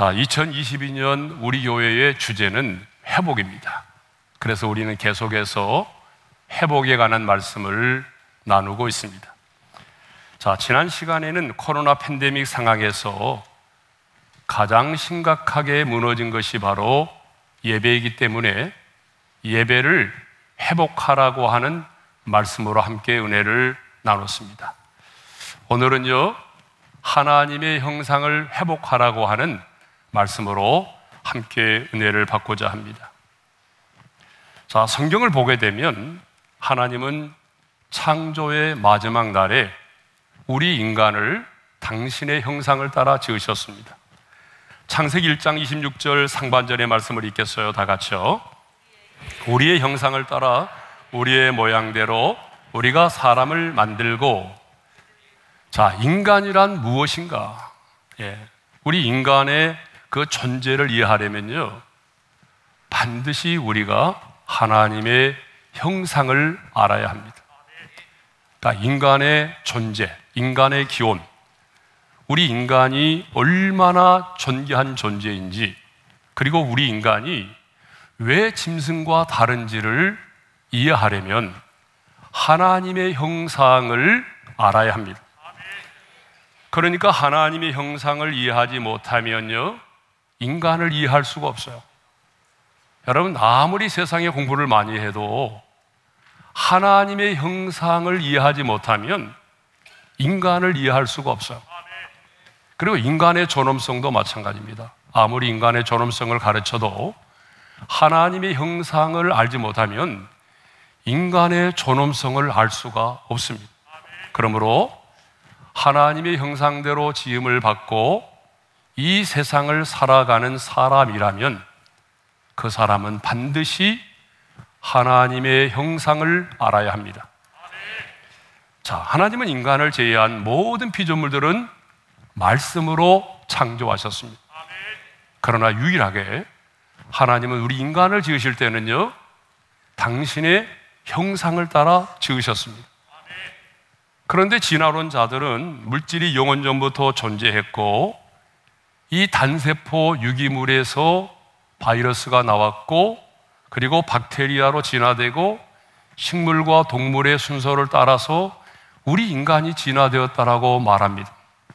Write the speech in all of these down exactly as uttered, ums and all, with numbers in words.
자, 이천이십이 년 우리 교회의 주제는 회복입니다. 그래서 우리는 계속해서 회복에 관한 말씀을 나누고 있습니다. 자, 지난 시간에는 코로나 팬데믹 상황에서 가장 심각하게 무너진 것이 바로 예배이기 때문에 예배를 회복하라고 하는 말씀으로 함께 은혜를 나눴습니다. 오늘은요, 하나님의 형상을 회복하라고 하는 말씀으로 함께 은혜를 받고자 합니다. 자, 성경을 보게 되면 하나님은 창조의 마지막 날에 우리 인간을 당신의 형상을 따라 지으셨습니다. 창세기 일 장 이십육 절 상반절의 말씀을 읽겠어요? 다 같이요. 우리의 형상을 따라 우리의 모양대로 우리가 사람을 만들고. 자, 인간이란 무엇인가? 예, 우리 인간의 그 존재를 이해하려면요, 반드시 우리가 하나님의 형상을 알아야 합니다. 그러니까 인간의 존재, 인간의 기원, 우리 인간이 얼마나 존귀한 존재인지, 그리고 우리 인간이 왜 짐승과 다른지를 이해하려면 하나님의 형상을 알아야 합니다. 그러니까 하나님의 형상을 이해하지 못하면요, 인간을 이해할 수가 없어요. 여러분, 아무리 세상에 공부를 많이 해도 하나님의 형상을 이해하지 못하면 인간을 이해할 수가 없어요. 그리고 인간의 존엄성도 마찬가지입니다. 아무리 인간의 존엄성을 가르쳐도 하나님의 형상을 알지 못하면 인간의 존엄성을 알 수가 없습니다. 그러므로 하나님의 형상대로 지음을 받고 이 세상을 살아가는 사람이라면 그 사람은 반드시 하나님의 형상을 알아야 합니다. 자, 하나님은 인간을 제외한 모든 피조물들은 말씀으로 창조하셨습니다. 그러나 유일하게 하나님은 우리 인간을 지으실 때는요, 당신의 형상을 따라 지으셨습니다. 그런데 진화론 자들은 물질이 영원 전부터 존재했고 이 단세포 유기물에서 바이러스가 나왔고 그리고 박테리아로 진화되고 식물과 동물의 순서를 따라서 우리 인간이 진화되었다라고 말합니다.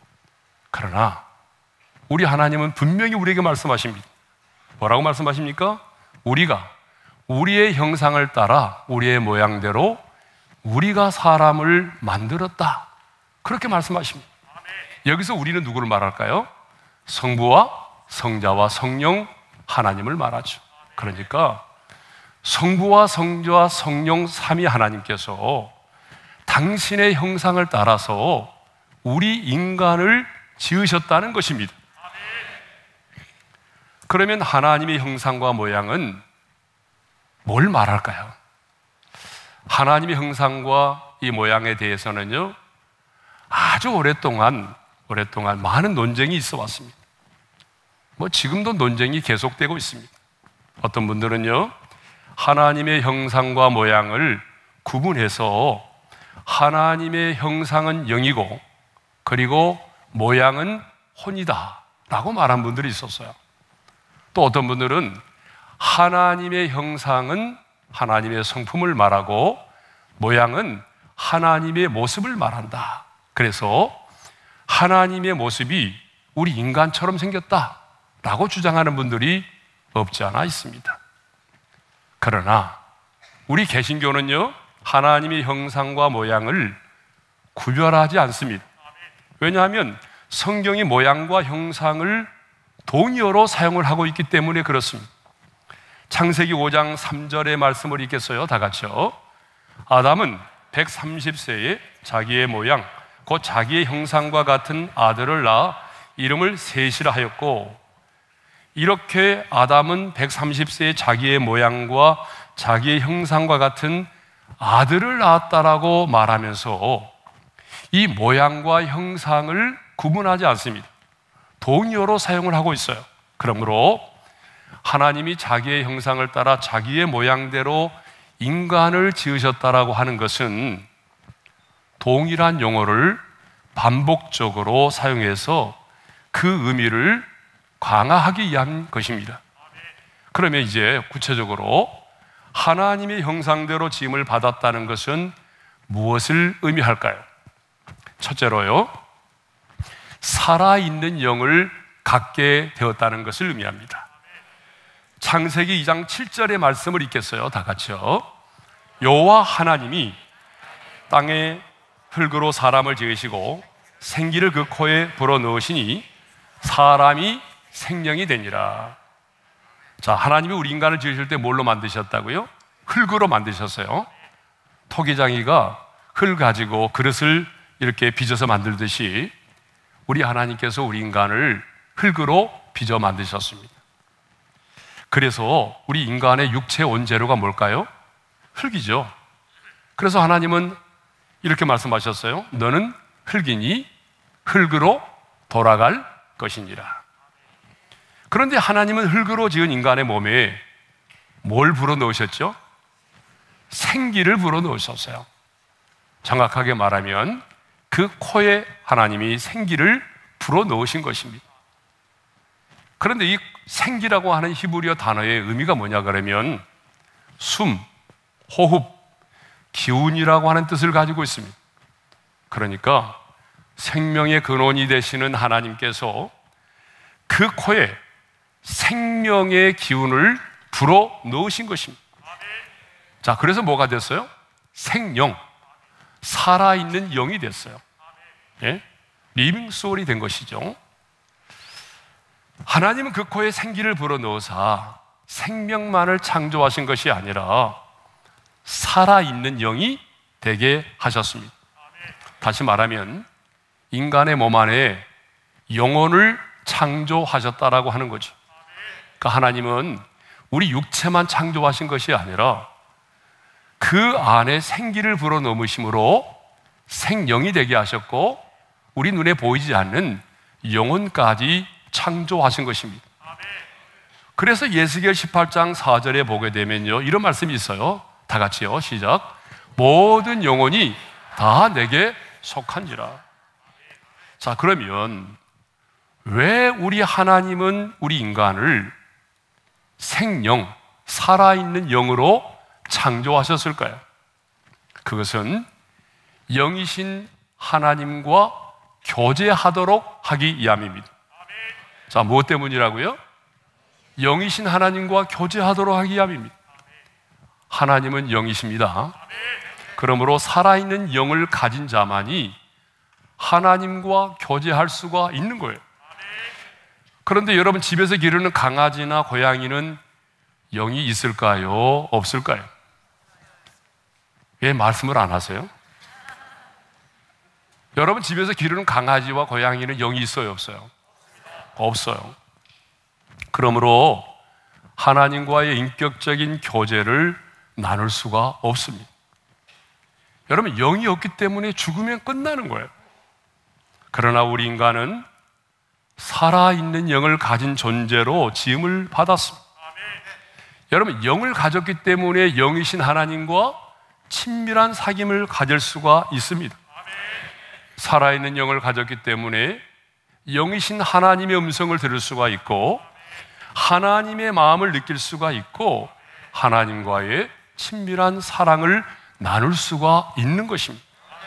그러나 우리 하나님은 분명히 우리에게 말씀하십니다. 뭐라고 말씀하십니까? 우리가 우리의 형상을 따라 우리의 모양대로 우리가 사람을 만들었다, 그렇게 말씀하십니다. 여기서 우리는 누구를 말할까요? 성부와 성자와 성령, 하나님을 말하죠. 그러니까 성부와 성자와 성령 삼위 하나님께서 당신의 형상을 따라서 우리 인간을 지으셨다는 것입니다. 그러면 하나님의 형상과 모양은 뭘 말할까요? 하나님의 형상과 이 모양에 대해서는요, 아주 오랫동안 오랫동안 많은 논쟁이 있어 왔습니다. 뭐 지금도 논쟁이 계속되고 있습니다. 어떤 분들은요, 하나님의 형상과 모양을 구분해서 하나님의 형상은 영이고 그리고 모양은 혼이다 라고 말한 분들이 있었어요. 또 어떤 분들은 하나님의 형상은 하나님의 성품을 말하고 모양은 하나님의 모습을 말한다. 그래서 하나님의 모습이 우리 인간처럼 생겼다 라고 주장하는 분들이 없지 않아 있습니다. 그러나 우리 개신교는요, 하나님의 형상과 모양을 구별하지 않습니다. 왜냐하면 성경이 모양과 형상을 동의어로 사용을 하고 있기 때문에 그렇습니다. 창세기 오 장 삼 절의 말씀을 읽겠어요? 다 같이요. 아담은 백삼십 세에 자기의 모양, 곧 자기의 형상과 같은 아들을 낳아 이름을 셋이라 하였고, 이렇게 아담은 백삼십 세에 자기의 모양과 자기의 형상과 같은 아들을 낳았다라고 말하면서 이 모양과 형상을 구분하지 않습니다. 동의어로 사용을 하고 있어요. 그러므로 하나님이 자기의 형상을 따라 자기의 모양대로 인간을 지으셨다라고 하는 것은 동일한 용어를 반복적으로 사용해서 그 의미를 강화하기 위한 것입니다. 그러면 이제 구체적으로 하나님의 형상대로 지음을 받았다는 것은 무엇을 의미할까요? 첫째로요, 살아있는 영을 갖게 되었다는 것을 의미합니다. 창세기 이 장 칠 절의 말씀을 읽겠어요. 다 같이요. 여호와 하나님이 땅에 흙으로 사람을 지으시고 생기를 그 코에 불어넣으시니 사람이 생명이 되니라. 자, 하나님이 우리 인간을 지으실 때 뭘로 만드셨다고요? 흙으로 만드셨어요. 토기장이가 흙 가지고 그릇을 이렇게 빚어서 만들듯이 우리 하나님께서 우리 인간을 흙으로 빚어 만드셨습니다. 그래서 우리 인간의 육체 원재료가 뭘까요? 흙이죠. 그래서 하나님은 이렇게 말씀하셨어요. 너는 흙이니 흙으로 돌아갈 것이니라. 그런데 하나님은 흙으로 지은 인간의 몸에 뭘 불어넣으셨죠? 생기를 불어넣으셨어요. 정확하게 말하면 그 코에 하나님이 생기를 불어넣으신 것입니다. 그런데 이 생기라고 하는 히브리어 단어의 의미가 뭐냐 그러면 숨, 호흡, 기운이라고 하는 뜻을 가지고 있습니다. 그러니까 생명의 근원이 되시는 하나님께서 그 코에 생명의 기운을 불어 넣으신 것입니다. 자, 그래서 뭐가 됐어요? 생영, 살아있는 영이 됐어요. 예? 리빙 소울이 된 것이죠. 하나님은 그 코에 생기를 불어넣으사 생명만을 창조하신 것이 아니라 살아있는 영이 되게 하셨습니다. 다시 말하면 인간의 몸 안에 영혼을 창조하셨다라고 하는 거죠. 그러니까 하나님은 우리 육체만 창조하신 것이 아니라 그 안에 생기를 불어넣으심으로 생영이 되게 하셨고 우리 눈에 보이지 않는 영혼까지 창조하신 것입니다. 그래서 예스겔 십팔 장 사 절에 보게 되면요, 이런 말씀이 있어요. 다 같이요, 시작. 모든 영혼이 다 내게 속한지라. 자, 그러면 왜 우리 하나님은 우리 인간을 생영, 살아있는 영으로 창조하셨을까요? 그것은 영이신 하나님과 교제하도록 하기 위함입니다. 자, 무엇 때문이라고요? 영이신 하나님과 교제하도록 하기 위함입니다. 하나님은 영이십니다. 그러므로 살아있는 영을 가진 자만이 하나님과 교제할 수가 있는 거예요. 그런데 여러분, 집에서 기르는 강아지나 고양이는 영이 있을까요? 없을까요? 왜 말씀을 안 하세요? 여러분, 집에서 기르는 강아지와 고양이는 영이 있어요? 없어요? 없어요. 그러므로 하나님과의 인격적인 교제를 나눌 수가 없습니다. 여러분, 영이 없기 때문에 죽으면 끝나는 거예요. 그러나 우리 인간은 살아있는 영을 가진 존재로 지음을 받았습니다. 여러분, 영을 가졌기 때문에 영이신 하나님과 친밀한 사귐을 가질 수가 있습니다. 살아있는 영을 가졌기 때문에 영이신 하나님의 음성을 들을 수가 있고 하나님의 마음을 느낄 수가 있고 하나님과의 친밀한 사랑을 나눌 수가 있는 것입니다.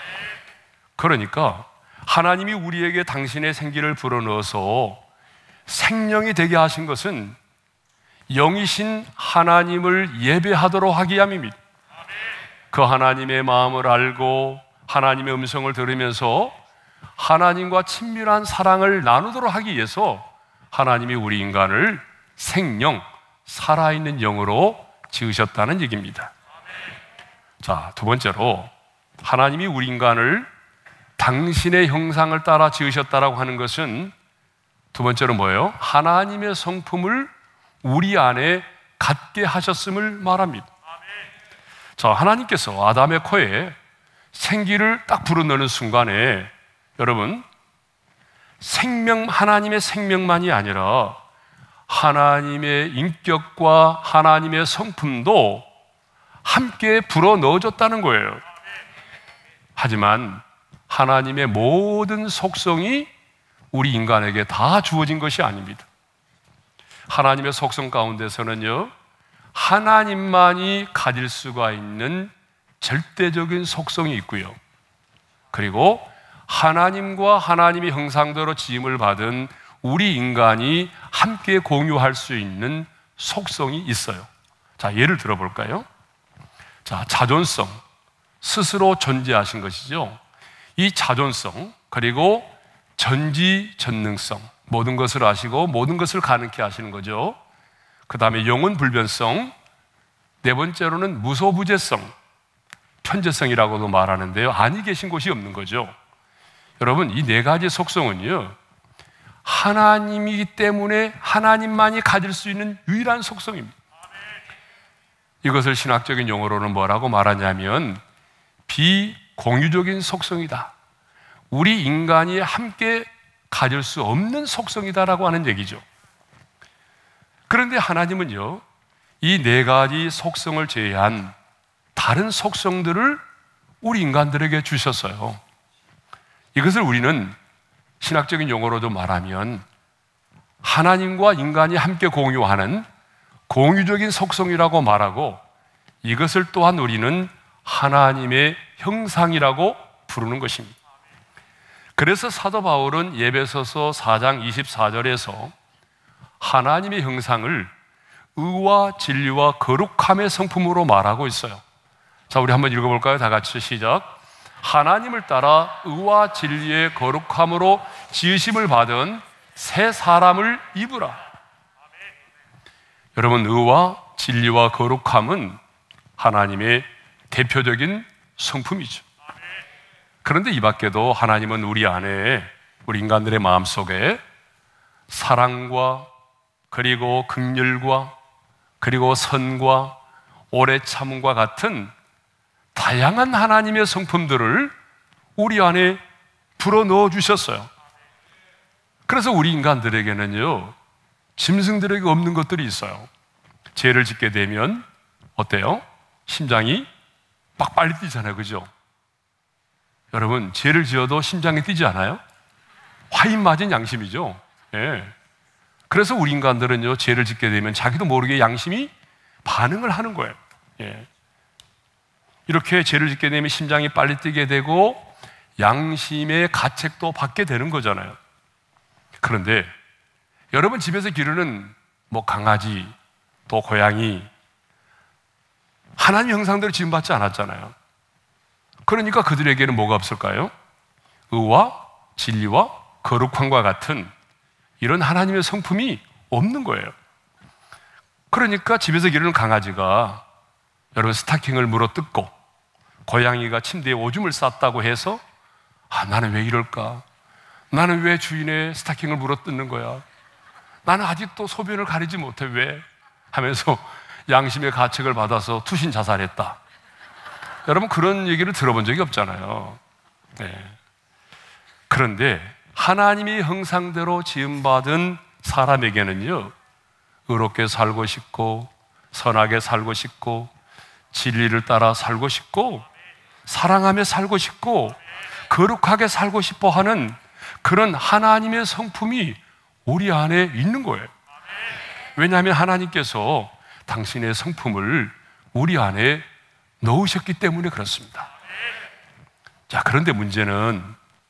그러니까 하나님이 우리에게 당신의 생기를 불어넣어서 생명이 되게 하신 것은 영이신 하나님을 예배하도록 하기 위함입니다. 그 하나님의 마음을 알고 하나님의 음성을 들으면서 하나님과 친밀한 사랑을 나누도록 하기 위해서 하나님이 우리 인간을 생영, 살아있는 영으로 지으셨다는 얘기입니다. 자, 두 번째로 하나님이 우리 인간을 당신의 형상을 따라 지으셨다라고 하는 것은 두 번째로 뭐예요? 하나님의 성품을 우리 안에 갖게 하셨음을 말합니다. 자, 하나님께서 아담의 코에 생기를 딱 불어넣는 순간에 여러분, 생명, 하나님의 생명만이 아니라 하나님의 인격과 하나님의 성품도 함께 불어넣어줬다는 거예요. 하지만 하나님의 모든 속성이 우리 인간에게 다 주어진 것이 아닙니다. 하나님의 속성 가운데서는요, 하나님만이 가질 수가 있는 절대적인 속성이 있고요, 그리고 하나님과 하나님의 형상대로 지음을 받은 우리 인간이 함께 공유할 수 있는 속성이 있어요. 자, 예를 들어볼까요? 자, 자존성, 스스로 존재하신 것이죠. 이 자존성, 그리고 전지전능성, 모든 것을 아시고 모든 것을 가능케 하시는 거죠. 그 다음에 영혼 불변성, 네 번째로는 무소부재성, 편재성이라고도 말하는데요, 아니 계신 곳이 없는 거죠. 여러분, 이 네 가지 속성은요, 하나님이기 때문에 하나님만이 가질 수 있는 유일한 속성입니다. 이것을 신학적인 용어로는 뭐라고 말하냐면 비공유적인 속성이다, 우리 인간이 함께 가질 수 없는 속성이다라고 하는 얘기죠. 그런데 하나님은요, 이 네 가지 속성을 제외한 다른 속성들을 우리 인간들에게 주셨어요. 이것을 우리는 신학적인 용어로도 말하면 하나님과 인간이 함께 공유하는 공유적인 속성이라고 말하고, 이것을 또한 우리는 하나님의 형상이라고 부르는 것입니다. 그래서 사도 바울은 에베소서 사 장 이십사 절에서 하나님의 형상을 의와 진리와 거룩함의 성품으로 말하고 있어요. 자, 우리 한번 읽어볼까요? 다 같이 시작. 하나님을 따라 의와 진리의 거룩함으로 지으심을 받은 새 사람을 입으라. 여러분, 의와 진리와 거룩함은 하나님의 대표적인 성품이죠. 그런데 이 밖에도 하나님은 우리 안에, 우리 인간들의 마음속에 사랑과, 그리고 긍휼과, 그리고 선과 오래 참음과 같은 다양한 하나님의 성품들을 우리 안에 불어넣어 주셨어요. 그래서 우리 인간들에게는요, 짐승들에게 없는 것들이 있어요. 죄를 짓게 되면 어때요? 심장이 막 빨리 뛰잖아요, 그죠? 여러분, 죄를 지어도 심장이 뛰지 않아요? 화인 맞은 양심이죠. 예. 그래서 우리 인간들은요, 죄를 짓게 되면 자기도 모르게 양심이 반응을 하는 거예요. 예. 이렇게 죄를 짓게 되면 심장이 빨리 뛰게 되고 양심의 가책도 받게 되는 거잖아요. 그런데 여러분, 집에서 기르는 뭐 강아지, 또 고양이, 하나님 형상대로 지음받지 않았잖아요. 그러니까 그들에게는 뭐가 없을까요? 의와 진리와 거룩함과 같은 이런 하나님의 성품이 없는 거예요. 그러니까 집에서 기르는 강아지가 여러분 스타킹을 물어뜯고 고양이가 침대에 오줌을 쌌다고 해서 아, 나는 왜 이럴까? 나는 왜 주인의 스타킹을 물어뜯는 거야? 나는 아직도 소변을 가리지 못해, 왜? 하면서 양심의 가책을 받아서 투신 자살했다. 여러분, 그런 얘기를 들어본 적이 없잖아요. 네. 그런데 하나님이 형상대로 지음받은 사람에게는요, 의롭게 살고 싶고 선하게 살고 싶고 진리를 따라 살고 싶고 사랑하며 살고 싶고 거룩하게 살고 싶어 하는 그런 하나님의 성품이 우리 안에 있는 거예요. 왜냐하면 하나님께서 당신의 성품을 우리 안에 넣으셨기 때문에 그렇습니다. 자, 그런데 문제는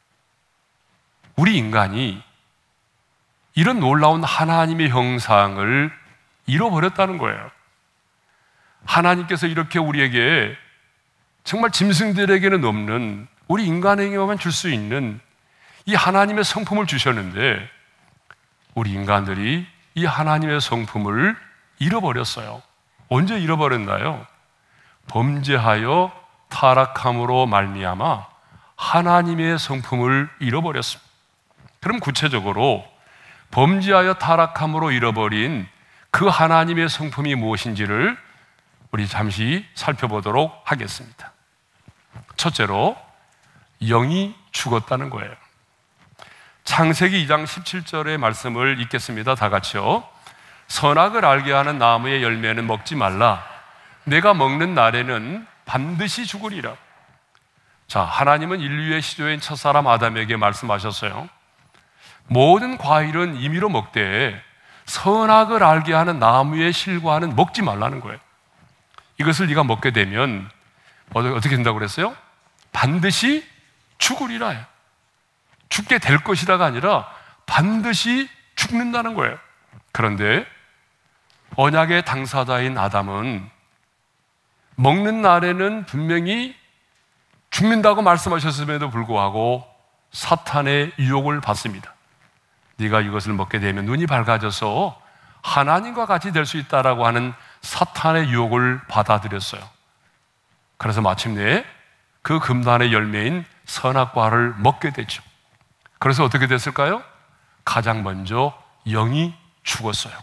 우리 인간이 이런 놀라운 하나님의 형상을 잃어버렸다는 거예요. 하나님께서 이렇게 우리에게 정말 짐승들에게는 없는, 우리 인간에게만 줄 수 있는 이 하나님의 성품을 주셨는데 우리 인간들이 이 하나님의 성품을 잃어버렸어요. 언제 잃어버렸나요? 범죄하여 타락함으로 말미암아 하나님의 성품을 잃어버렸습니다. 그럼 구체적으로 범죄하여 타락함으로 잃어버린 그 하나님의 성품이 무엇인지를 우리 잠시 살펴보도록 하겠습니다. 첫째로, 영이 죽었다는 거예요. 창세기 이 장 십칠 절의 말씀을 읽겠습니다. 다 같이요. 선악을 알게 하는 나무의 열매는 먹지 말라. 내가 먹는 날에는 반드시 죽으리라. 자, 하나님은 인류의 시조인 첫사람 아담에게 말씀하셨어요. 모든 과일은 임의로 먹되 선악을 알게 하는 나무의 실과는 먹지 말라는 거예요. 이것을 네가 먹게 되면 어떻게 된다고 그랬어요? 반드시 죽으리라. 죽게 될 것이라가 아니라 반드시 죽는다는 거예요. 그런데 언약의 당사자인 아담은 먹는 날에는 분명히 죽는다고 말씀하셨음에도 불구하고 사탄의 유혹을 받습니다. 네가 이것을 먹게 되면 눈이 밝아져서 하나님과 같이 될 수 있다라고 하는 사탄의 유혹을 받아들였어요. 그래서 마침내 그 금단의 열매인 선악과를 먹게 되죠. 그래서 어떻게 됐을까요? 가장 먼저 영이 죽었어요.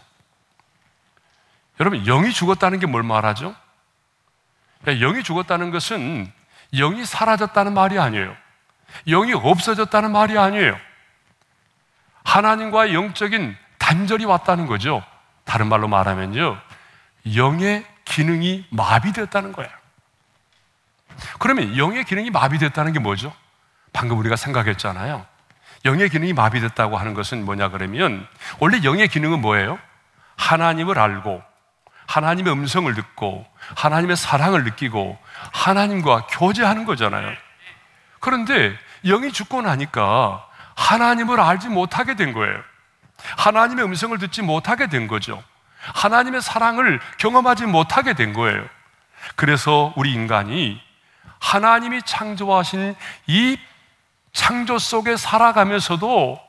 여러분, 영이 죽었다는 게 뭘 말하죠? 영이 죽었다는 것은 영이 사라졌다는 말이 아니에요. 영이 없어졌다는 말이 아니에요. 하나님과의 영적인 단절이 왔다는 거죠. 다른 말로 말하면요, 영의 기능이 마비됐다는 거예요. 그러면 영의 기능이 마비됐다는 게 뭐죠? 방금 우리가 생각했잖아요. 영의 기능이 마비됐다고 하는 것은 뭐냐 그러면, 원래 영의 기능은 뭐예요? 하나님을 알고 하나님의 음성을 듣고 하나님의 사랑을 느끼고 하나님과 교제하는 거잖아요. 그런데 영이 죽고 나니까 하나님을 알지 못하게 된 거예요. 하나님의 음성을 듣지 못하게 된 거죠. 하나님의 사랑을 경험하지 못하게 된 거예요. 그래서 우리 인간이 하나님이 창조하신 이 창조 속에 살아가면서도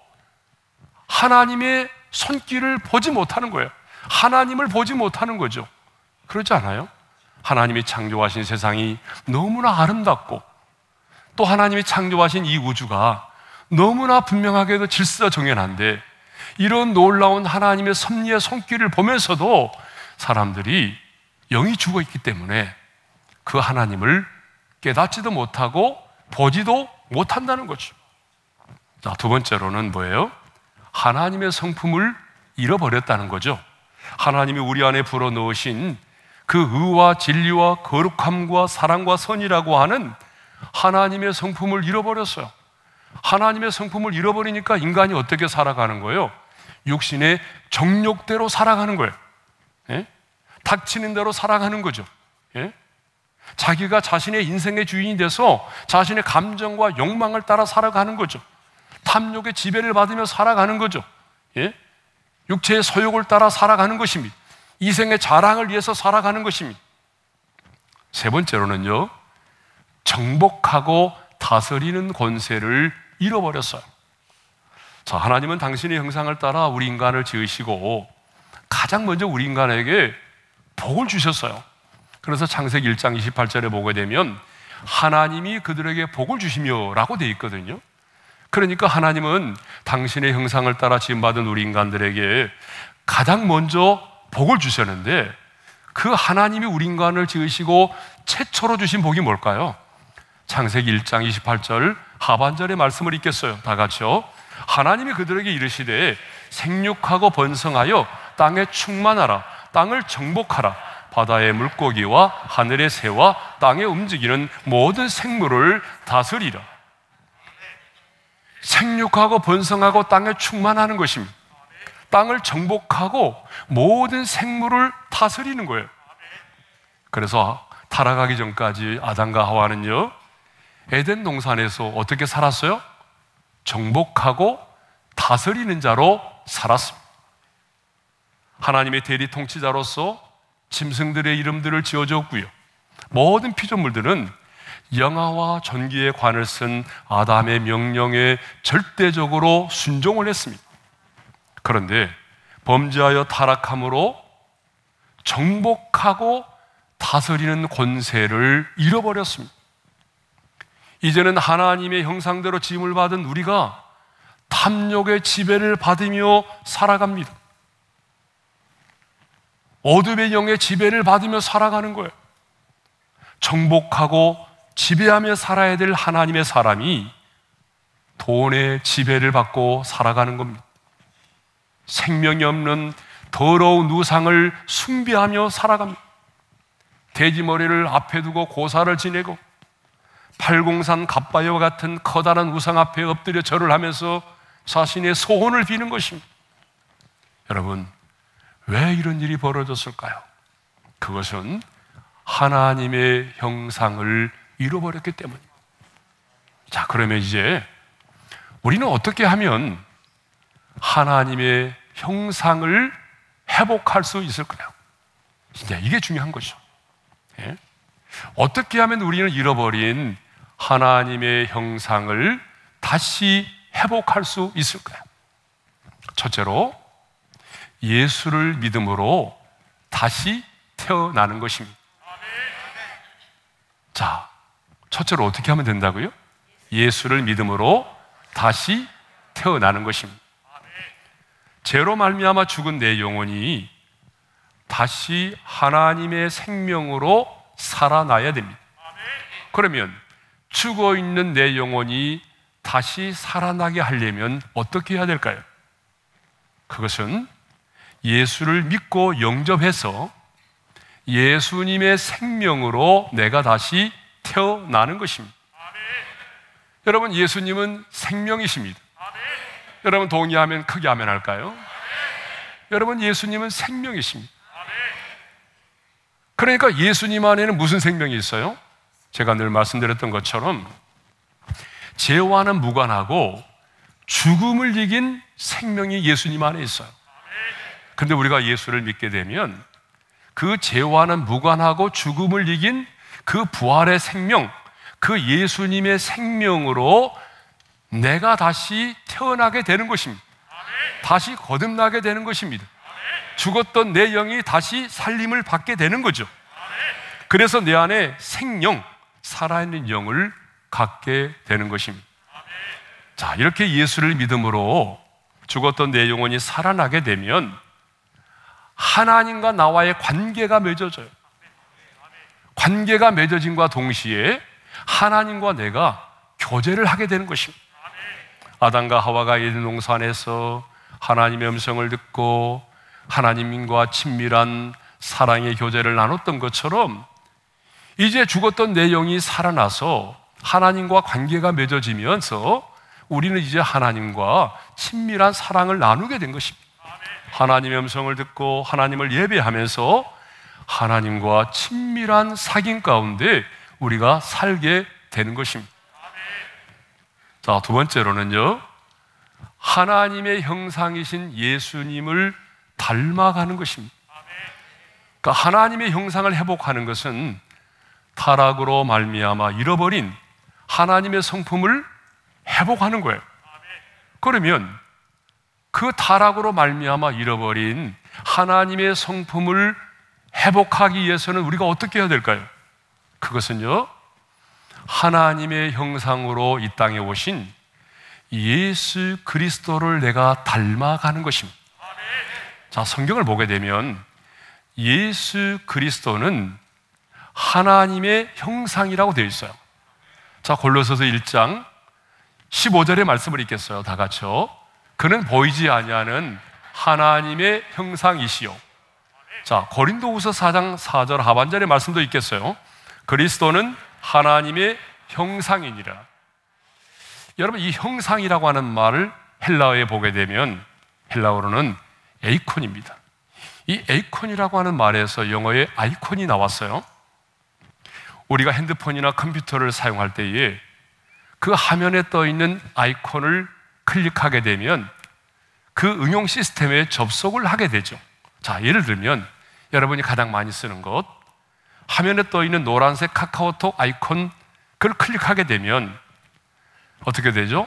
하나님의 손길을 보지 못하는 거예요. 하나님을 보지 못하는 거죠. 그렇지 않아요? 하나님이 창조하신 세상이 너무나 아름답고 또 하나님이 창조하신 이 우주가 너무나 분명하게도 질서 정연한데, 이런 놀라운 하나님의 섭리의 손길을 보면서도 사람들이 영이 죽어 있기 때문에 그 하나님을 깨닫지도 못하고 보지도 못한다는 거죠. 자, 두 번째로는 뭐예요? 하나님의 성품을 잃어버렸다는 거죠. 하나님이 우리 안에 불어넣으신 그 의와 진리와 거룩함과 사랑과 선이라고 하는 하나님의 성품을 잃어버렸어요. 하나님의 성품을 잃어버리니까 인간이 어떻게 살아가는 거예요? 육신의 정욕대로 살아가는 거예요. 예? 닥치는 대로 살아가는 거죠. 예? 자기가 자신의 인생의 주인이 돼서 자신의 감정과 욕망을 따라 살아가는 거죠. 탐욕의 지배를 받으며 살아가는 거죠. 예? 육체의 소욕을 따라 살아가는 것입니다. 이생의 자랑을 위해서 살아가는 것입니다. 세 번째로는요, 정복하고 다스리는 권세를 잃어버렸어요. 자, 하나님은 당신의 형상을 따라 우리 인간을 지으시고 가장 먼저 우리 인간에게 복을 주셨어요. 그래서 창세기 일 장 이십팔 절에 보게 되면 하나님이 그들에게 복을 주시며 라고 되어 있거든요. 그러니까 하나님은 당신의 형상을 따라 지음받은 우리 인간들에게 가장 먼저 복을 주셨는데, 그 하나님이 우리 인간을 지으시고 최초로 주신 복이 뭘까요? 창세기 일 장 이십팔 절 하반절의 말씀을 읽겠어요. 다 같이요. 하나님이 그들에게 이르시되 생육하고 번성하여 땅에 충만하라. 땅을 정복하라. 바다의 물고기와 하늘의 새와 땅에 움직이는 모든 생물을 다스리라. 생육하고 번성하고 땅에 충만하는 것입니다. 땅을 정복하고 모든 생물을 다스리는 거예요. 그래서 타락하기 전까지 아담과 하와는요, 에덴 동산에서 어떻게 살았어요? 정복하고 다스리는 자로 살았습니다. 하나님의 대리 통치자로서 짐승들의 이름들을 지어줬고요, 모든 피조물들은 영화와 전기의 관을 쓴 아담의 명령에 절대적으로 순종을 했습니다. 그런데 범죄하여 타락함으로 정복하고 다스리는 권세를 잃어버렸습니다. 이제는 하나님의 형상대로 지음을 받은 우리가 탐욕의 지배를 받으며 살아갑니다. 어둠의 영의 지배를 받으며 살아가는 거예요. 정복하고 지배하며 살아야 될 하나님의 사람이 돈의 지배를 받고 살아가는 겁니다. 생명이 없는 더러운 우상을 숭배하며 살아갑니다. 돼지머리를 앞에 두고 고사를 지내고 팔공산 갑바여와 같은 커다란 우상 앞에 엎드려 절을 하면서 자신의 소원을 비는 것입니다. 여러분, 왜 이런 일이 벌어졌을까요? 그것은 하나님의 형상을 잃어버렸기 때문입니다. 자, 그러면 이제 우리는 어떻게 하면 하나님의 형상을 회복할 수 있을까요? 진짜 이게 중요한 거죠. 예? 어떻게 하면 우리는 잃어버린 하나님의 형상을 다시 회복할 수 있을까요? 첫째로 예수를 믿음으로 다시 태어나는 것입니다. 자, 첫째로 어떻게 하면 된다고요? 예수를 믿음으로 다시 태어나는 것입니다. 죄로 말미암아 죽은 내 영혼이 다시 하나님의 생명으로 살아나야 됩니다. 그러면 죽어 있는 내 영혼이 다시 살아나게 하려면 어떻게 해야 될까요? 그것은 예수를 믿고 영접해서 예수님의 생명으로 내가 다시 태어나는 것입니다. 여러분, 예수님은 생명이십니다. 여러분, 동의하면 크게 아멘 할까요? 여러분, 예수님은 생명이십니다. 그러니까 예수님 안에는 무슨 생명이 있어요? 제가 늘 말씀드렸던 것처럼 죄와는 무관하고 죽음을 이긴 생명이 예수님 안에 있어요. 그런데 우리가 예수를 믿게 되면 그 죄와는 무관하고 죽음을 이긴 그 부활의 생명, 그 예수님의 생명으로 내가 다시 태어나게 되는 것입니다. 다시 거듭나게 되는 것입니다. 죽었던 내 영이 다시 살림을 받게 되는 거죠. 그래서 내 안에 생명, 살아있는 영을 갖게 되는 것입니다. 자, 이렇게 예수를 믿음으로 죽었던 내 영혼이 살아나게 되면 하나님과 나와의 관계가 맺어져요. 관계가 맺어짐과 동시에 하나님과 내가 교제를 하게 되는 것입니다. 아담과 하와가 에덴 동산에서 하나님의 음성을 듣고 하나님과 친밀한 사랑의 교제를 나눴던 것처럼 이제 죽었던 내 영이 살아나서 하나님과 관계가 맺어지면서 우리는 이제 하나님과 친밀한 사랑을 나누게 된 것입니다. 하나님의 음성을 듣고 하나님을 예배하면서 하나님과 친밀한 사귐 가운데 우리가 살게 되는 것입니다. 자, 두 번째로는요, 하나님의 형상이신 예수님을 닮아가는 것입니다. 그러니까 하나님의 형상을 회복하는 것은 타락으로 말미암아 잃어버린 하나님의 성품을 회복하는 거예요. 그러면 그 타락으로 말미암아 잃어버린 하나님의 성품을 회복하기 위해서는 우리가 어떻게 해야 될까요? 그것은요, 하나님의 형상으로 이 땅에 오신 예수 그리스도를 내가 닮아가는 것입니다. 자, 성경을 보게 되면 예수 그리스도는 하나님의 형상이라고 되어 있어요. 자, 골로새서 일 장 십오 절의 말씀을 읽겠어요. 다 같이요. 그는 보이지 아니하는 하나님의 형상이시요. 자, 고린도후서 사 장 사 절 하반절의 말씀도 읽겠어요. 그리스도는 하나님의 형상이니라. 여러분, 이 형상이라고 하는 말을 헬라어에 보게 되면 헬라어로는 에이콘입니다. 이 에이콘이라고 하는 말에서 영어의 아이콘이 나왔어요. 우리가 핸드폰이나 컴퓨터를 사용할 때에 그 화면에 떠 있는 아이콘을 클릭하게 되면 그 응용 시스템에 접속을 하게 되죠. 자, 예를 들면 여러분이 가장 많이 쓰는 것, 화면에 떠 있는 노란색 카카오톡 아이콘, 그걸 클릭하게 되면 어떻게 되죠?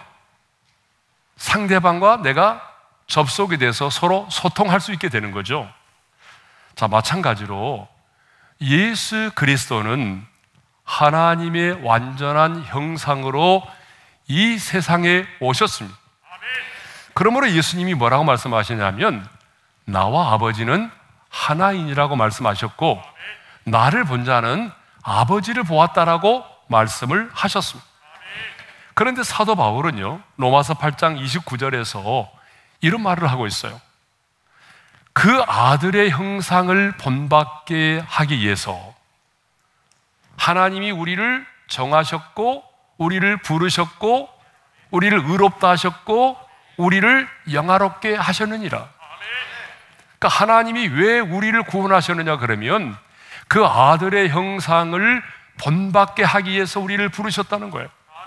상대방과 내가 접속이 돼서 서로 소통할 수 있게 되는 거죠. 자, 마찬가지로 예수 그리스도는 하나님의 완전한 형상으로 이 세상에 오셨습니다. 그러므로 예수님이 뭐라고 말씀하시냐면 나와 아버지는 하나인이라고 말씀하셨고 나를 본 자는 아버지를 보았다라고 말씀을 하셨습니다. 그런데 사도 바울은요, 로마서 팔 장 이십구 절에서 이런 말을 하고 있어요. 그 아들의 형상을 본받게 하기 위해서 하나님이 우리를 정하셨고 우리를 부르셨고 우리를 의롭다 하셨고 우리를 영화롭게 하셨느니라. 그러니까 하나님이 왜 우리를 구원하셨느냐 그러면 그 아들의 형상을 본받게 하기 위해서 우리를 부르셨다는 거예요.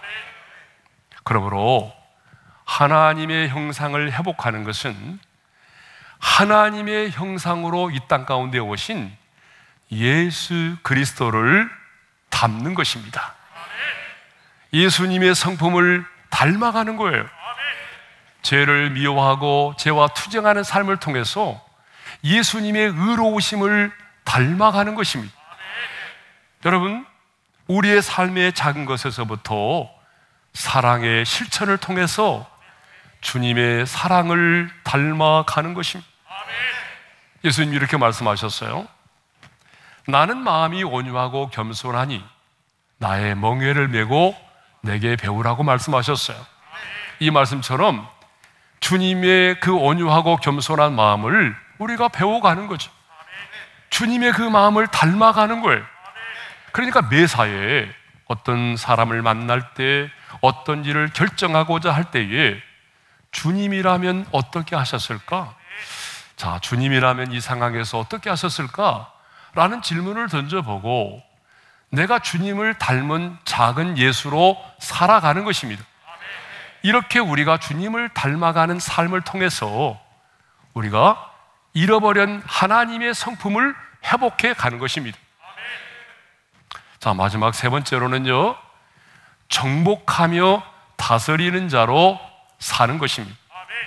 그러므로 하나님의 형상을 회복하는 것은 하나님의 형상으로 이 땅 가운데 오신 예수 그리스도를 닮는 것입니다. 예수님의 성품을 닮아가는 거예요. 죄를 미워하고 죄와 투쟁하는 삶을 통해서 예수님의 의로우심을 닮아가는 것입니다. 여러분, 우리의 삶의 작은 것에서부터 사랑의 실천을 통해서 주님의 사랑을 닮아가는 것입니다. 예수님이 이렇게 말씀하셨어요. 나는 마음이 온유하고 겸손하니 나의 멍에를 메고 내게 배우라고 말씀하셨어요. 이 말씀처럼 주님의 그 온유하고 겸손한 마음을 우리가 배워가는 거죠. 주님의 그 마음을 닮아가는 거예요. 그러니까 매사에 어떤 사람을 만날 때, 어떤 일을 결정하고자 할 때에 주님이라면 어떻게 하셨을까? 자, 주님이라면 이 상황에서 어떻게 하셨을까? 라는 질문을 던져보고 내가 주님을 닮은 작은 예수로 살아가는 것입니다. 이렇게 우리가 주님을 닮아가는 삶을 통해서 우리가 잃어버린 하나님의 성품을 회복해 가는 것입니다. 자, 마지막 세 번째로는요, 정복하며 다스리는 자로 사는 것입니다.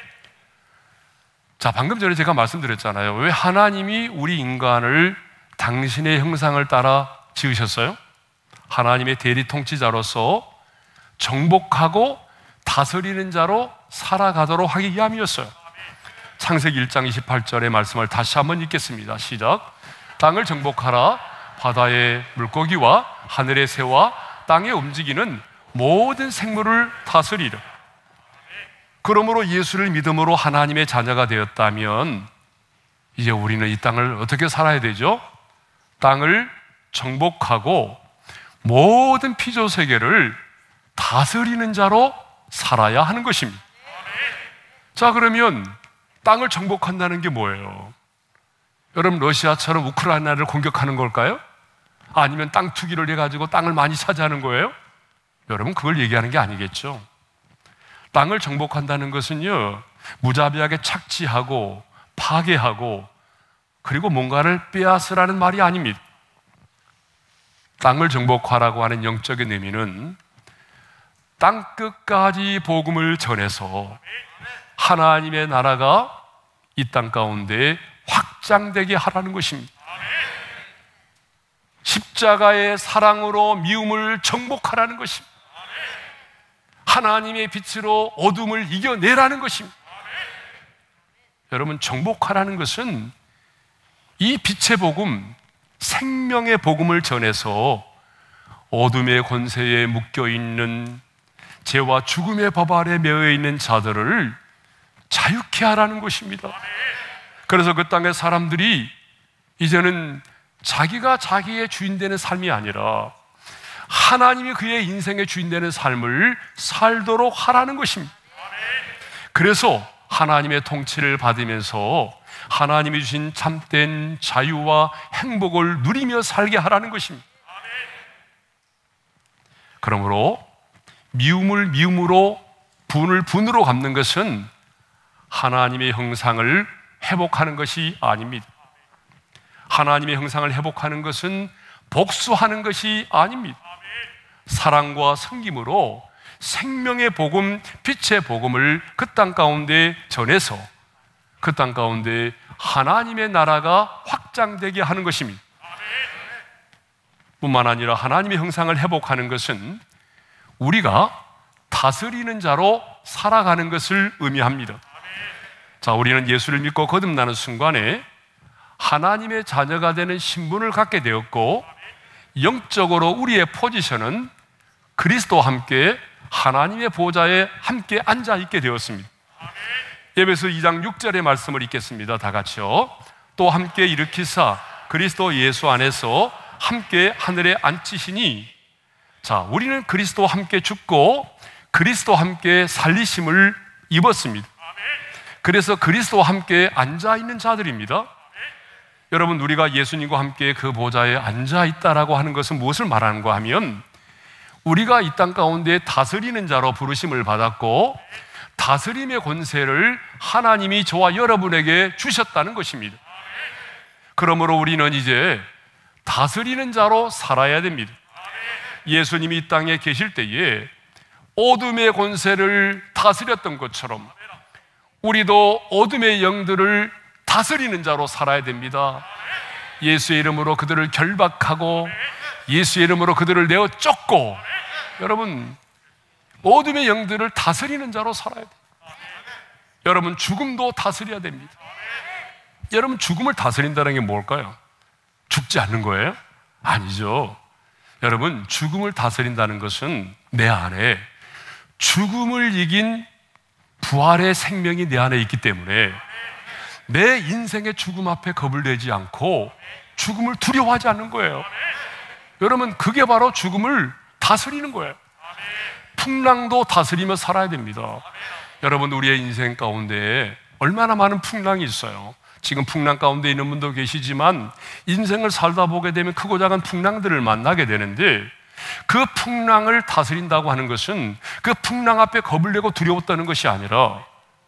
자, 방금 전에 제가 말씀드렸잖아요. 왜 하나님이 우리 인간을 당신의 형상을 따라 지으셨어요? 하나님의 대리 통치자로서 정복하고 다스리는 자로 살아가도록 하기 위함이었어요. 창세기 일 장 이십팔 절의 말씀을 다시 한번 읽겠습니다. 시작. 땅을 정복하라. 바다의 물고기와 하늘의 새와 땅에 움직이는 모든 생물을 다스리라. 그러므로 예수를 믿음으로 하나님의 자녀가 되었다면 이제 우리는 이 땅을 어떻게 살아야 되죠? 땅을 정복하고 모든 피조세계를 다스리는 자로 살아야 하는 것입니다. 자, 그러면 땅을 정복한다는 게 뭐예요? 여러분, 러시아처럼 우크라이나를 공격하는 걸까요? 아니면 땅 투기를 해가지고 땅을 많이 차지하는 거예요? 여러분, 그걸 얘기하는 게 아니겠죠. 땅을 정복한다는 것은요, 무자비하게 착취하고 파괴하고 그리고 뭔가를 빼앗으라는 말이 아닙니다. 땅을 정복하라고 하는 영적인 의미는 땅 끝까지 복음을 전해서 하나님의 나라가 이 땅 가운데 확장되게 하라는 것입니다. 십자가의 사랑으로 미움을 정복하라는 것입니다. 하나님의 빛으로 어둠을 이겨내라는 것입니다. 여러분, 정복하라는 것은 이 빛의 복음, 생명의 복음을 전해서 어둠의 권세에 묶여있는 죄와 죽음의 법 아래 매여 있는 자들을 자유케 하라는 것입니다. 그래서 그 땅의 사람들이 이제는 자기가 자기의 주인 되는 삶이 아니라 하나님이 그의 인생의 주인 되는 삶을 살도록 하라는 것입니다. 그래서 하나님의 통치를 받으면서 하나님이 주신 참된 자유와 행복을 누리며 살게 하라는 것입니다. 그러므로 미움을 미움으로, 분을 분으로 갚는 것은 하나님의 형상을 회복하는 것이 아닙니다. 하나님의 형상을 회복하는 것은 복수하는 것이 아닙니다. 사랑과 섬김으로 생명의 복음, 빛의 복음을 그 땅 가운데 전해서 그 땅 가운데 하나님의 나라가 확장되게 하는 것입니다. 뿐만 아니라 하나님의 형상을 회복하는 것은 우리가 다스리는 자로 살아가는 것을 의미합니다. 자, 우리는 예수를 믿고 거듭나는 순간에 하나님의 자녀가 되는 신분을 갖게 되었고, 영적으로 우리의 포지션은 그리스도와 함께 하나님의 보좌에 함께 앉아 있게 되었습니다. 에베소 이 장 육 절의 말씀을 읽겠습니다. 다 같이요. 또 함께 일으키사 그리스도 예수 안에서 함께 하늘에 앉히시니, 자, 우리는 그리스도와 함께 죽고 그리스도와 함께 살리심을 입었습니다. 그래서 그리스도와 함께 앉아있는 자들입니다. 여러분, 우리가 예수님과 함께 그 보좌에 앉아있다라고 하는 것은 무엇을 말하는가 하면 우리가 이 땅 가운데 다스리는 자로 부르심을 받았고 다스림의 권세를 하나님이 저와 여러분에게 주셨다는 것입니다. 그러므로 우리는 이제 다스리는 자로 살아야 됩니다. 예수님이 이 땅에 계실 때에 어둠의 권세를 다스렸던 것처럼 우리도 어둠의 영들을 다스리는 자로 살아야 됩니다. 예수의 이름으로 그들을 결박하고 예수의 이름으로 그들을 내어 쫓고, 여러분, 어둠의 영들을 다스리는 자로 살아야 돼요. 여러분, 죽음도 다스려야 됩니다. 여러분, 죽음을 다스린다는 게 뭘까요? 죽지 않는 거예요? 아니죠. 여러분, 죽음을 다스린다는 것은 내 안에 죽음을 이긴 부활의 생명이 내 안에 있기 때문에 내 인생의 죽음 앞에 겁을 내지 않고 죽음을 두려워하지 않는 거예요. 여러분, 그게 바로 죽음을 다스리는 거예요. 풍랑도 다스리며 살아야 됩니다. 여러분, 우리의 인생 가운데 얼마나 많은 풍랑이 있어요. 지금 풍랑 가운데 있는 분도 계시지만 인생을 살다 보게 되면 크고 작은 풍랑들을 만나게 되는데 그 풍랑을 다스린다고 하는 것은 그 풍랑 앞에 겁을 내고 두려웠다는 것이 아니라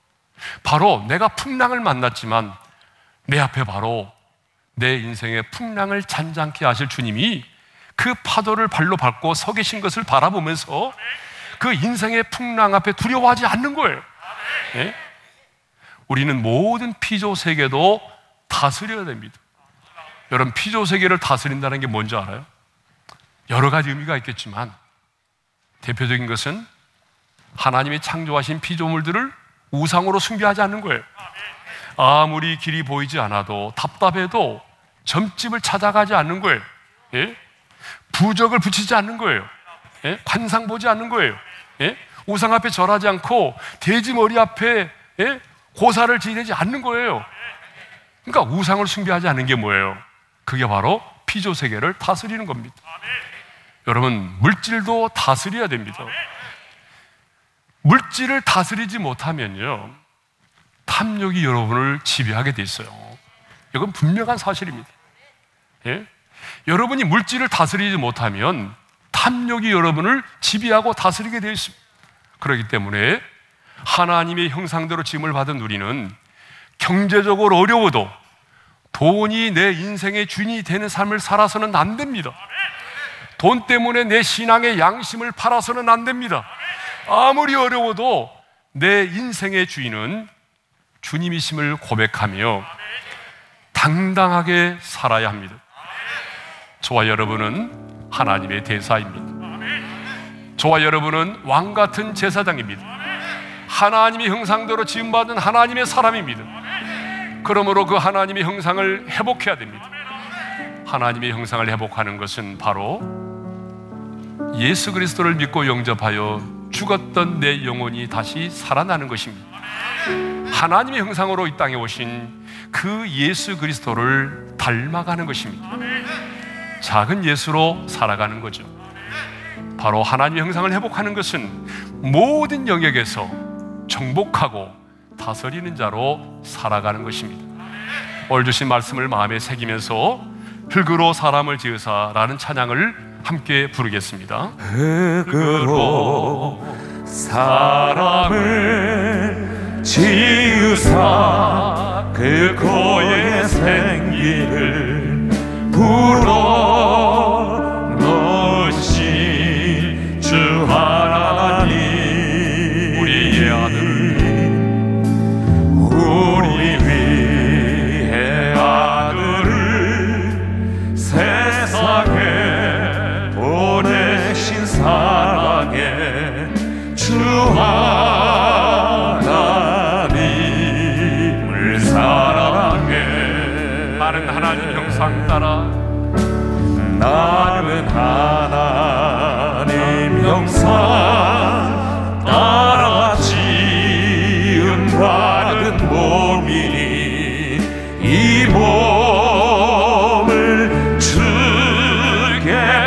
바로 내가 풍랑을 만났지만 내 앞에 바로 내 인생의 풍랑을 잔잔케 하실 주님이 그 파도를 발로 밟고 서 계신 것을 바라보면서 그 인생의 풍랑 앞에 두려워하지 않는 거예요. 네? 우리는 모든 피조 세계도 다스려야 됩니다. 여러분, 피조 세계를 다스린다는 게 뭔지 알아요? 여러 가지 의미가 있겠지만 대표적인 것은 하나님이 창조하신 피조물들을 우상으로 숭배하지 않는 거예요. 아무리 길이 보이지 않아도 답답해도 점집을 찾아가지 않는 거예요. 예? 부적을 붙이지 않는 거예요. 예? 관상 보지 않는 거예요. 예? 우상 앞에 절하지 않고 돼지 머리 앞에 예? 고사를 지내지 않는 거예요. 그러니까 우상을 숭배하지 않는 게 뭐예요? 그게 바로 피조 세계를 다스리는 겁니다. 여러분, 물질도 다스려야 됩니다. 물질을 다스리지 못하면요, 탐욕이 여러분을 지배하게 돼 있어요. 이건 분명한 사실입니다. 예? 여러분이 물질을 다스리지 못하면 탐욕이 여러분을 지배하고 다스리게 되어 있습니다. 그렇기 때문에 하나님의 형상대로 지음을 받은 우리는 경제적으로 어려워도 돈이 내 인생의 주인이 되는 삶을 살아서는 안 됩니다. 돈 때문에 내 신앙의 양심을 팔아서는 안 됩니다. 아무리 어려워도 내 인생의 주인은 주님이심을 고백하며 당당하게 살아야 합니다. 저와 여러분은 하나님의 대사입니다. 저와 여러분은 왕같은 제사장입니다. 하나님의 형상대로 지음받은 하나님의 사람입니다. 그러므로 그 하나님의 형상을 회복해야 됩니다. 하나님의 형상을 회복하는 것은 바로 예수 그리스도를 믿고 영접하여 죽었던 내 영혼이 다시 살아나는 것입니다. 하나님의 형상으로 이 땅에 오신 그 예수 그리스도를 닮아가는 것입니다. 작은 예수로 살아가는 거죠. 바로 하나님의 형상을 회복하는 것은 모든 영역에서 정복하고 다스리는 자로 살아가는 것입니다. 오늘 주신 말씀을 마음에 새기면서 흙으로 사람을 지으사라는 찬양을 함께 부르겠습니다. 흙으로 사람을 지으사 그 코에 생기를 불어 넣으신 주 하나님, 우리의 아들을 우리 위의 아들을 세상에 보내신 사랑의 주 하나님을 사랑해. 나는 하나님 형상 따라 나는 하나님 형상 따라 지음받은 몸이니 이 몸을 주께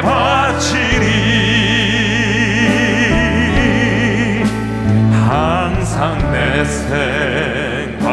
바치리. 항상 내 생각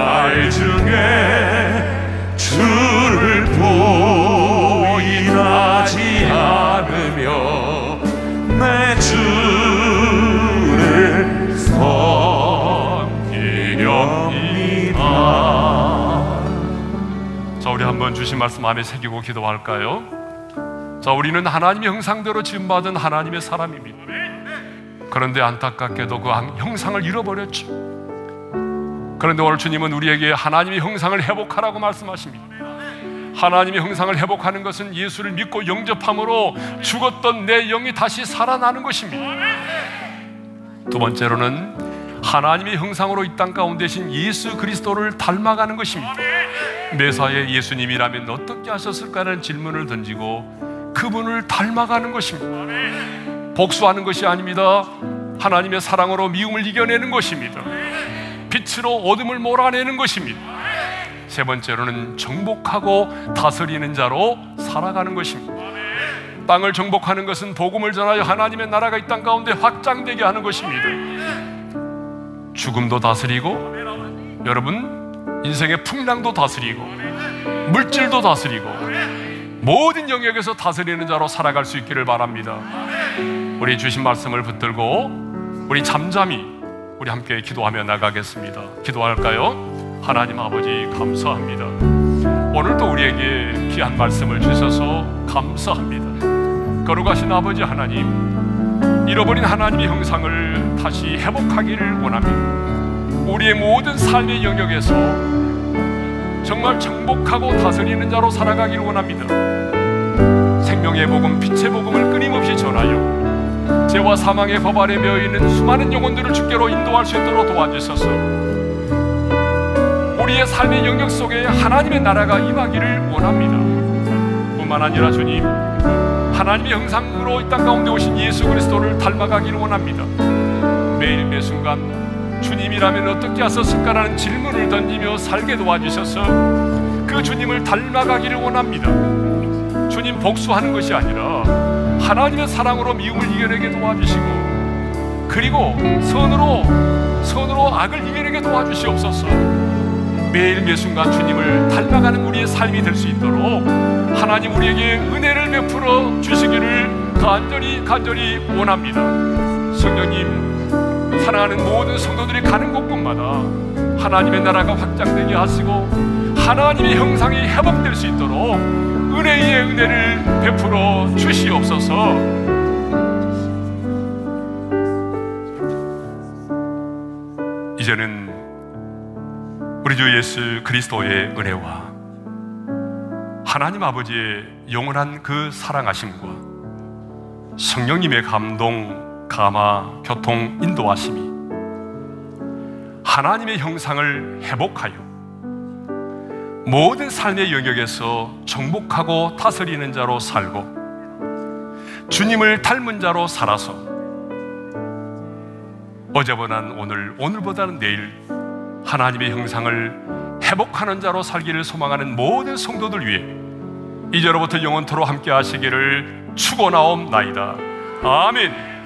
주신 말씀 마음에 새기고 기도할까요? 자, 우리는 하나님의 형상대로 지음받은 하나님의 사람입니다. 그런데 안타깝게도 그 형상을 잃어버렸죠. 그런데 오늘 주님은 우리에게 하나님의 형상을 회복하라고 말씀하십니다. 하나님의 형상을 회복하는 것은 예수를 믿고 영접함으로 죽었던 내 영이 다시 살아나는 것입니다. 두 번째로는 하나님의 형상으로 이 땅 가운데 계신 예수 그리스도를 닮아가는 것입니다. 메사야 예수님이라면 어떻게 하셨을까라는 질문을 던지고 그분을 닮아가는 것입니다. 복수하는 것이 아닙니다. 하나님의 사랑으로 미움을 이겨내는 것입니다. 빛으로 어둠을 몰아내는 것입니다. 세 번째로는 정복하고 다스리는 자로 살아가는 것입니다. 땅을 정복하는 것은 복음을 전하여 하나님의 나라가 이 땅 가운데 확장되게 하는 것입니다. 죽음도 다스리고, 여러분 인생의 풍랑도 다스리고, 물질도 다스리고, 모든 영역에서 다스리는 자로 살아갈 수 있기를 바랍니다. 우리 주신 말씀을 붙들고 우리 잠잠히 우리 함께 기도하며 나가겠습니다. 기도할까요? 하나님 아버지 감사합니다. 오늘도 우리에게 귀한 말씀을 주셔서 감사합니다. 거룩하신 아버지 하나님, 잃어버린 하나님의 형상을 다시 회복하기를 원합니다. 우리의 모든 삶의 영역에서 정말 정복하고 다스리는 자로 살아가기를 원합니다. 생명의 복음, 빛의 복음을 끊임없이 전하여 죄와 사망의 법 아래 매여있는 수많은 영혼들을 주께로 인도할 수 있도록 도와주셔서 우리의 삶의 영역 속에 하나님의 나라가 임하기를 원합니다. 뿐만 아니라 주님, 하나님의 형상으로 이 땅 가운데 오신 예수 그리스도를 닮아가기를 원합니다. 매일 매 순간 주님이라면 어떻게 하셨을까라는 질문을 던지며 살게 도와주셔서 그 주님을 닮아가기를 원합니다. 주님 복수하는 것이 아니라 하나님의 사랑으로 미움을 이겨내게 도와주시고, 그리고 선으로 선으로 악을 이겨내게 도와주시옵소서. 매일 매 순간 주님을 닮아가는 우리의 삶이 될 수 있도록 하나님 우리에게 은혜를 베풀어 주시기를 간절히 간절히 원합니다. 성령님, 사랑하는 모든 성도들이 가는 곳곳마다 하나님의 나라가 확장되게 하시고 하나님의 형상이 회복될 수 있도록 은혜 위에 은혜를 베풀어 주시옵소서. 이제는 우리 주 예수 그리스도의 은혜와 하나님 아버지의 영원한 그 사랑하심과 성령님의 감동, 감화, 교통, 인도하심이 하나님의 형상을 회복하여 모든 삶의 영역에서 정복하고 다스리는 자로 살고 주님을 닮은 자로 살아서 어제보다는 오늘, 오늘보다는 내일 하나님의 형상을 회복하는 자로 살기를 소망하는 모든 성도들 위해 이제로부터 영원토록 함께 하시기를 축원하옵나이다. 아멘.